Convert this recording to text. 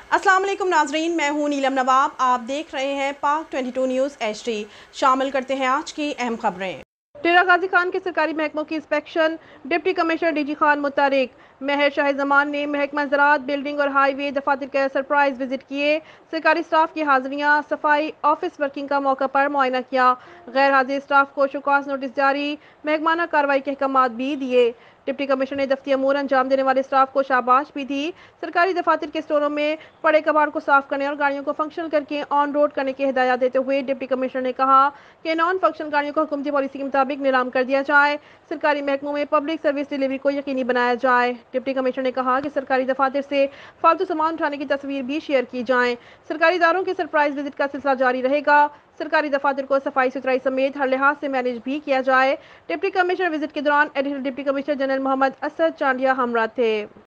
अस्सलाम वालेकुम नाजरीन, मैं हूँ नीलम नवाब। आप देख रहे हैं पाक 22 न्यूज़ HD। शामिल करते हैं आज की अहम खबरें। डेरा गाजी खान के सरकारी महकमों की inspection, deputy commissioner DG Khan मुतारिक। महर शाह जमान ने महकमा ज़राअत, बिल्डिंग और हाईवे दफातर का सरप्राइज विजिट किए। सरकारी स्टाफ की हाजिरियाँ, सफाई, ऑफिस वर्किंग का मौका पर मुआयना किया। गैर हाजिर स्टाफ को शोकॉज नोटिस जारी, महकमाना कार्रवाई के अहकाम भी दिए। डिप्टी कमिश्नर ने दफ्ती अमूर अंजाम देने वाले स्टाफ को शाबाश भी दी। सरकारी दफातर के स्टोरों में पड़े कबाड़ को साफ करने और गाड़ियों को फंक्शनल करके ऑन रोड करने की हिदायत देते हुए डिप्टी कमिश्नर ने कहा कि नॉन फंक्शनल गाड़ियों को हुकूमती पॉलिसी के मुताबिक नीलाम कर दिया जाए। सरकारी महकमों में पब्लिक सर्विस डिलीवरी को यकीनी बनाया जाए। डिप्टी कमिश्नर ने कहा कि सरकारी दफातर से फालतू सामान उठाने की तस्वीर भी शेयर की जाए। सरकारी इदारों के सरप्राइज विजिट का सिलसिला जारी रहेगा। सरकारी दफातर को सफाई सुथराई समेत हर लिहाज से मैनेज भी किया जाए। डिप्टी कमिश्नर विजिट के दौरान additional deputy commissioner general Mohammad Asad Chandia हमरा थे।